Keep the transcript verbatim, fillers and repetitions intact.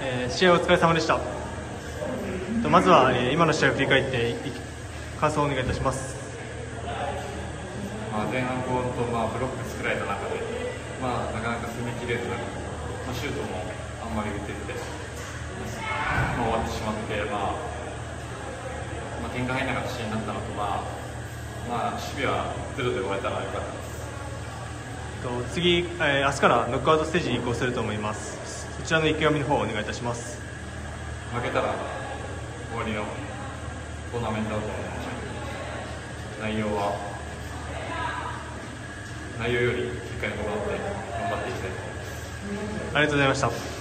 えー、試合お疲れ様でした。まずは、えー、今の試合を振り返って感想をお願いいたします。 まあ、前半こうと、まあ、ブロック作られた中で、まあ、なかなか攻めきれず、まあ、シュートもあんまり打てて、まあ、終わってしまって、まあまあ、点が入らなかった試合になったのと、まあまあ、守備はゼロで終われたらよかったです。 次、えー、明日からノックアウトステージに移行すると思います。そちらの意気込みの方をお願いいたします。 負けたら終わりのトーナメントだと思うので、内容は内容より結果にこだわって頑張っていきたいと思います。 ありがとうございました。